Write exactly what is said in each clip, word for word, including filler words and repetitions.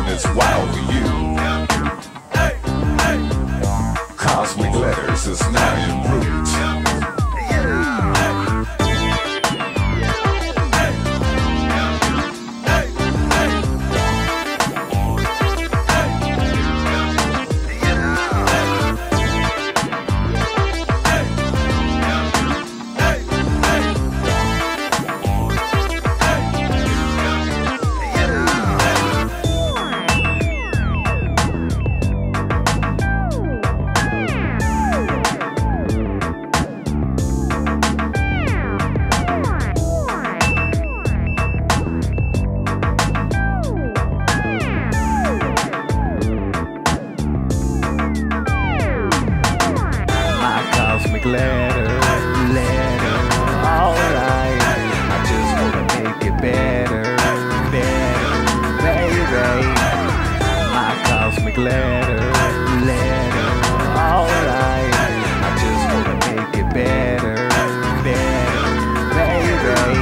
is wild for you. Cosmic letters is now en route. Letter, letter, alright. I just wanna make it better, better, baby. My cosmic letter, letter, alright. I just wanna make it better, better, baby.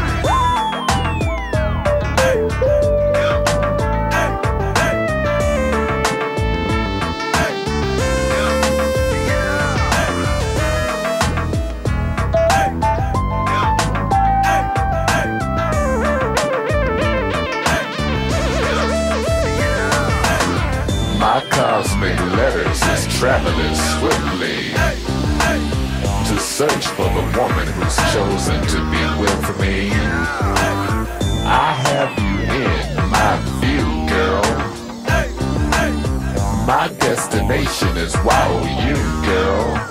My cosmic letters is traveling swiftly to search for the woman who's chosen to be with me. I have you in my view, girl. My destination is wild you, girl.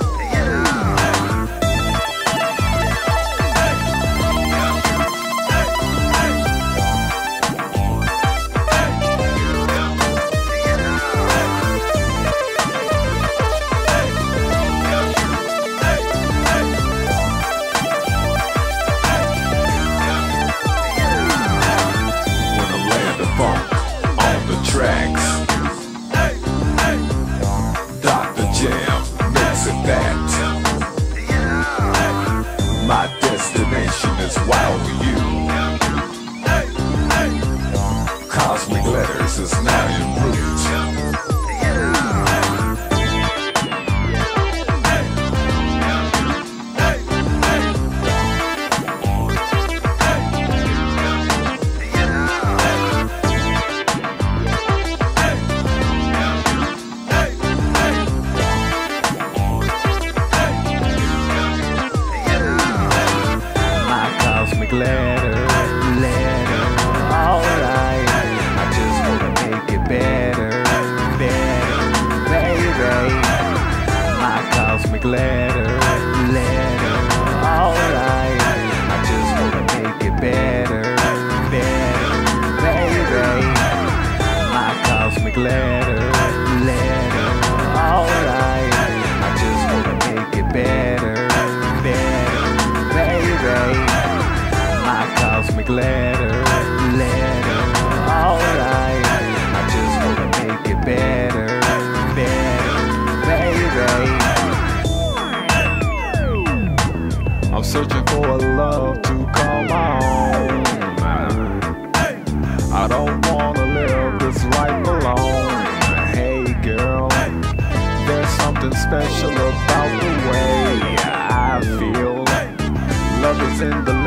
Tracks. Doctor Jam makes it that. My destination is wild for you. Cosmic letters is now en route. Letter, letter, alright. I just wanna make it better, better, baby. My cosmic letter, letter, alright. I just wanna make it better, better, baby. My cosmic letter, letter, alright. I just wanna make it better, better, baby. My cosmic letter, letter, alright. I just wanna make it better, better, baby. I'm searching for a love to come on. I don't wanna live this life alone. Hey girl, there's something special about the way I feel. Love is in the